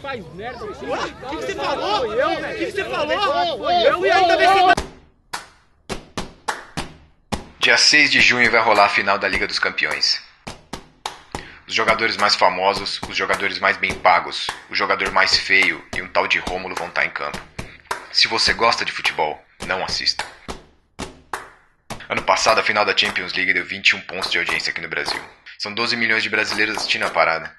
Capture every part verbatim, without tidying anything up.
faz merda assim. O que, que você falou? Foi eu, O velho. que, que você falou? Foi eu E ainda bem que Dia seis de junho vai rolar a final da Liga dos Campeões. Os jogadores mais famosos, os jogadores mais bem pagos, o jogador mais feio e um tal de Rômulo vão estar em campo. Se você gosta de futebol, não assista. Ano passado, a final da Champions League deu vinte e um pontos de audiência aqui no Brasil. São doze milhões de brasileiros assistindo a parada.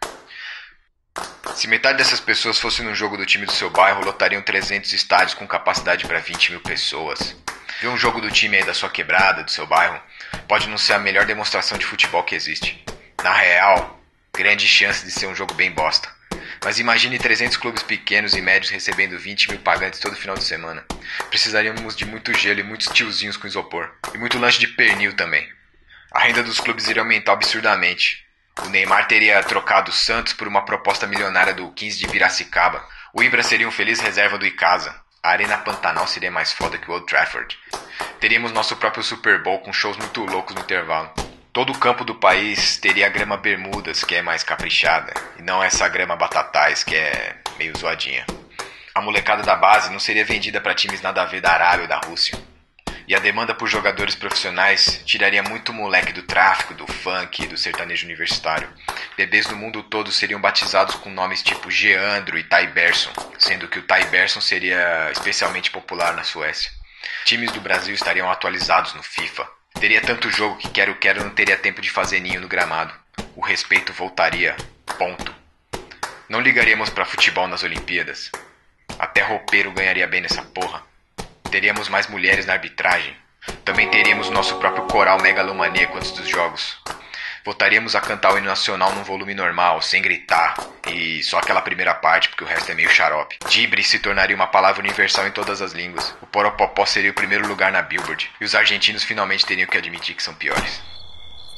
Se metade dessas pessoas fosse num jogo do time do seu bairro, lotariam trezentos estádios com capacidade para vinte mil pessoas. Ver um jogo do time aí da sua quebrada, do seu bairro, pode não ser a melhor demonstração de futebol que existe. Na real, grande chance de ser um jogo bem bosta. Mas imagine trezentos clubes pequenos e médios recebendo vinte mil pagantes todo final de semana. Precisaríamos de muito gelo e muitos tiozinhos com isopor. E muito lanche de pernil também. A renda dos clubes iria aumentar absurdamente. O Neymar teria trocado o Santos por uma proposta milionária do quinze de Piracicaba. O Ibra seria um feliz reserva do Icasa. A Arena Pantanal seria mais foda que o Old Trafford. Teríamos nosso próprio Super Bowl com shows muito loucos no intervalo. Todo o campo do país teria a grama Bermudas, que é mais caprichada, e não essa grama Batatais, que é meio zoadinha. A molecada da base não seria vendida para times nada a ver da Arábia ou da Rússia. E a demanda por jogadores profissionais tiraria muito moleque do tráfico, do funk e do sertanejo universitário. Bebês do mundo todo seriam batizados com nomes tipo Geandro e Taiberson, sendo que o Taiberson seria especialmente popular na Suécia. Times do Brasil estariam atualizados no FIFA. Teria tanto jogo que quero-quero não teria tempo de fazer ninho no gramado. O respeito voltaria. Ponto. Não ligaríamos pra futebol nas Olimpíadas. Até roupeiro ganharia bem nessa porra. Teríamos mais mulheres na arbitragem. Também teríamos nosso próprio coral megalomaníaco antes dos jogos. Voltaríamos a cantar o hino nacional num volume normal, sem gritar, e só aquela primeira parte, porque o resto é meio xarope. Dibre se tornaria uma palavra universal em todas as línguas. O Poropopó seria o primeiro lugar na Billboard, e os argentinos finalmente teriam que admitir que são piores.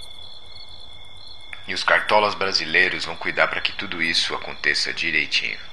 E os cartolas brasileiros vão cuidar para que tudo isso aconteça direitinho.